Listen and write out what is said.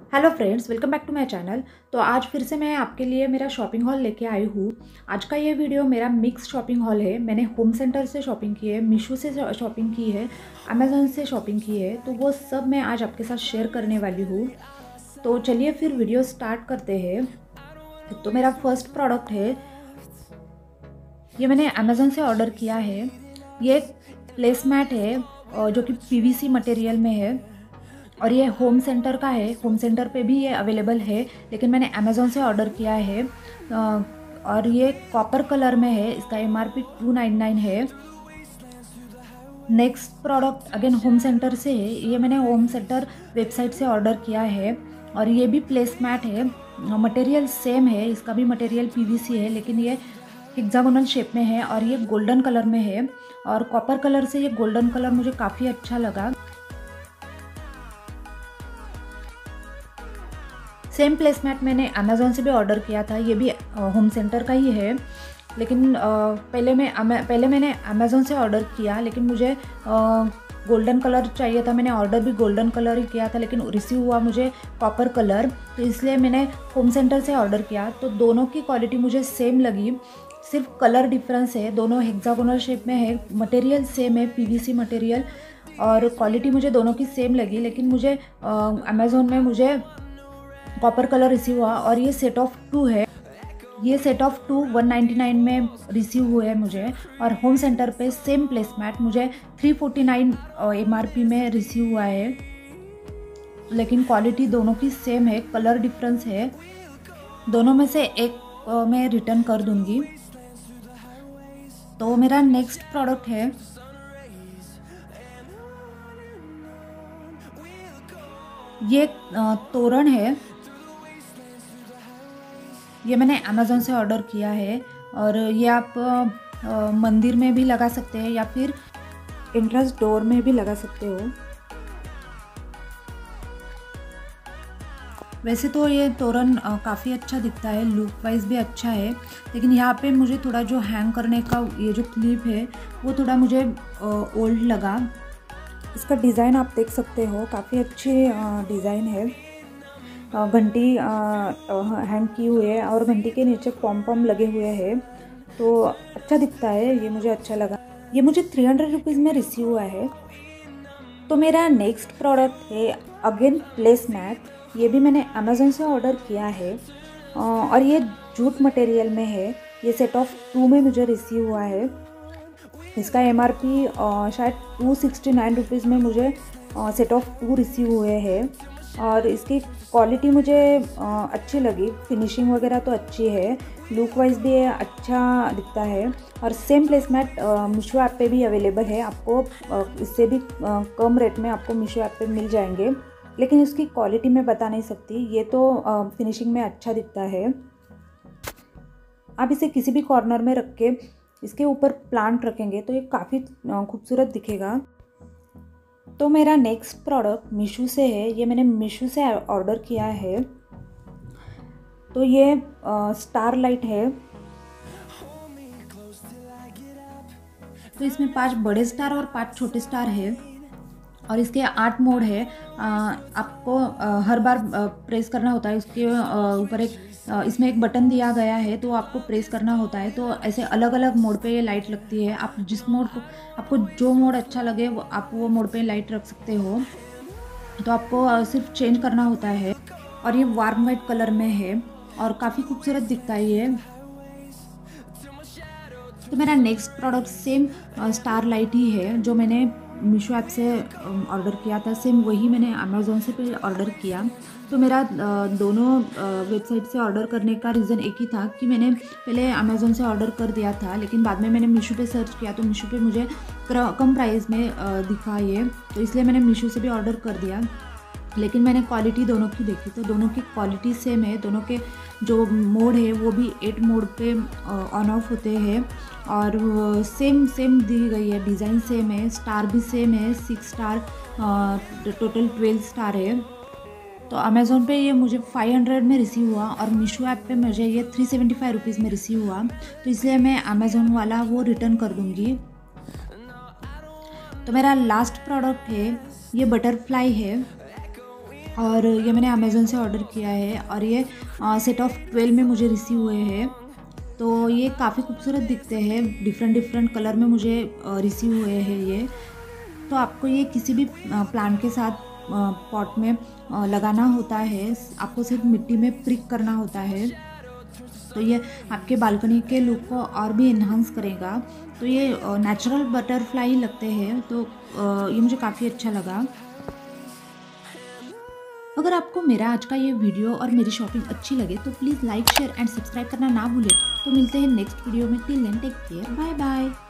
Hello friends, welcome back to my channel. तो आज फिर से मैं आपके लिए मेरा शॉपिंग हॉल लेके आई हूँ। आज का ये वीडियो मेरा मिक्स शॉपिंग हॉल है। मैंने होम सेंटर से शॉपिंग की है, मीशो से शॉपिंग की है, अमेज़ॉन से शॉपिंग की है, तो वो सब मैं आज आपके साथ शेयर करने वाली हूँ। तो चलिए फिर वीडियो स्टार्ट करते हैं। तो मेरा फर्स्ट प्रोडक्ट है, ये मैंने अमेज़ॉन से ऑर्डर किया है। ये एक प्लेसमैट है जो कि पीवीसी मटेरियल में है और ये होम सेंटर का है। होम सेंटर पे भी ये अवेलेबल है, लेकिन मैंने अमेज़ॉन से ऑर्डर किया है और ये कॉपर कलर में है। इसका MRP 299 है। Next product again home centre से है। ये मैंने होम सेंटर वेबसाइट से ऑर्डर किया है और ये भी प्लेसमैट है। मटेरियल सेम है, इसका भी मटेरियल पीवीसी है, लेकिन ये हेक्सागोनल शेप में है और ये गोल्डन कलर में है। और कॉपर कलर से ये गोल्डन कलर मुझे काफ़ी अच्छा लगा। सेम प्लेसमैट मैंने अमेज़ॉन से भी ऑर्डर किया था, ये भी होम सेंटर का ही है, लेकिन पहले मैंने अमेज़ॉन से ऑर्डर किया, लेकिन मुझे गोल्डन कलर चाहिए था। मैंने ऑर्डर भी गोल्डन कलर ही किया था, लेकिन रिसीव हुआ मुझे कॉपर कलर, तो इसलिए मैंने होम सेंटर से ऑर्डर किया। तो दोनों की क्वालिटी मुझे सेम लगी, सिर्फ कलर डिफरेंस है। दोनों हेक्सागोनल शेप में है, मटेरियल सेम है, पीवीसी मटेरियल, और क्वालिटी मुझे दोनों की सेम लगी। लेकिन मुझे अमेज़ॉन में मुझे कॉपर कलर रिसीव हुआ और ये सेट ऑफ 2 है। ये सेट ऑफ 2 199 में रिसीव हुए हैं मुझे, और होम सेंटर पे सेम प्लेसमैट मुझे 349 MRP में रिसीव हुआ है। लेकिन क्वालिटी दोनों की सेम है, कलर डिफरेंस है। दोनों में से एक मैं रिटर्न कर दूंगी। तो मेरा नेक्स्ट प्रोडक्ट है, ये तोरण है। ये मैंने अमेज़ॉन से ऑर्डर किया है और ये आप मंदिर में भी लगा सकते हैं या फिर एंट्रेंस डोर में भी लगा सकते हो। वैसे तो ये तोरण काफ़ी अच्छा दिखता है, लुक वाइज भी अच्छा है, लेकिन यहाँ पे मुझे थोड़ा जो हैंग करने का ये जो क्लिप है वो थोड़ा मुझे ओल्ड लगा। इसका डिज़ाइन आप देख सकते हो, काफ़ी अच्छी डिज़ाइन है। घंटी हैंग की हुई है और घंटी के नीचे पॉम पॉम लगे हुए हैं, तो अच्छा दिखता है, ये मुझे अच्छा लगा। ये मुझे 300 रुपीज़ में रिसीव हुआ है। तो मेरा नेक्स्ट प्रोडक्ट है अगेन प्लेसमैट। ये भी मैंने अमेज़ॉन से ऑर्डर किया है और ये जूट मटेरियल में है। ये सेट ऑफ 2 में मुझे रिसीव हुआ है। इसका MRP शायद 269 रुपीज़ में मुझे सेट ऑफ 2 रिसीव हुए हैं और इसकी क्वालिटी मुझे अच्छी लगी। फिनिशिंग वगैरह तो अच्छी है, लुक वाइज भी अच्छा दिखता है। और सेम प्लेसमैट मीशो ऐप पे भी अवेलेबल है, आपको इससे भी कम रेट में आपको मीशो ऐप पे मिल जाएंगे, लेकिन इसकी क्वालिटी मैं बता नहीं सकती। ये तो फिनिशिंग में अच्छा दिखता है। आप इसे किसी भी कॉर्नर में रख के इसके ऊपर प्लांट रखेंगे तो ये काफ़ी खूबसूरत दिखेगा। तो मेरा नेक्स्ट प्रोडक्ट मीशो से है। ये मैंने मीशो से ऑर्डर किया है। तो ये स्टार लाइट है। तो इसमें 5 बड़े स्टार और 5 छोटे स्टार है और इसके 8 मोड है। आपको हर बार प्रेस करना होता है। उसके ऊपर इसमें एक बटन दिया गया है, तो आपको प्रेस करना होता है। तो ऐसे अलग अलग मोड पे ये लाइट लगती है। आप जिस मोड को, आपको जो मोड अच्छा लगे आप वो मोड पे लाइट रख सकते हो। तो आपको सिर्फ चेंज करना होता है। और ये वार्म वाइट कलर में है और काफ़ी खूबसूरत दिखता है ये। तो मेरा next product same star light ही है, जो मैंने मीशो ऐप से ऑर्डर किया था। सेम वही मैंने अमेज़ॉन से भी ऑर्डर किया। तो मेरा दोनों वेबसाइट से ऑर्डर करने का रीज़न एक ही था कि मैंने पहले अमेज़ॉन से ऑर्डर कर दिया था, लेकिन बाद में मैंने मीशो पे सर्च किया तो मीशो पे मुझे कम प्राइस में दिखा ये, तो इसलिए मैंने मीशो से भी ऑर्डर कर दिया। लेकिन मैंने क्वालिटी दोनों की देखी तो दोनों की क्वालिटी सेम है। दोनों के जो मोड है वो भी 8 मोड पे ऑन ऑफ होते हैं और सेम दी गई है। डिज़ाइन सेम है, स्टार भी सेम है, 6 स्टार, टोटल 12 स्टार है। तो अमेज़ॉन पे ये मुझे 500 में रिसीव हुआ और मीशो ऐप पे मुझे ये 375 रुपीज़ में रिसीव हुआ, तो इसलिए मैं अमेज़ॉन वाला वो रिटर्न कर दूँगी। तो मेरा लास्ट प्रोडक्ट है, ये बटरफ्लाई है और ये मैंने अमेज़न से ऑर्डर किया है और ये सेट ऑफ 12 में मुझे रिसीव हुए हैं। तो ये काफ़ी खूबसूरत दिखते हैं, डिफरेंट डिफरेंट कलर में मुझे रिसीव हुए हैं ये। तो आपको ये किसी भी प्लांट के साथ पॉट में लगाना होता है, आपको सिर्फ मिट्टी में प्रिक करना होता है। तो ये आपके बालकनी के लुक को और भी इन्हांस करेगा। तो ये नेचुरल बटरफ्लाई लगते हैं, तो ये मुझे काफ़ी अच्छा लगा। अगर आपको मेरा आज का ये वीडियो और मेरी शॉपिंग अच्छी लगे तो please like share and subscribe करना ना भूलें। तो मिलते हैं नेक्स्ट वीडियो में। Till then take care, bye bye.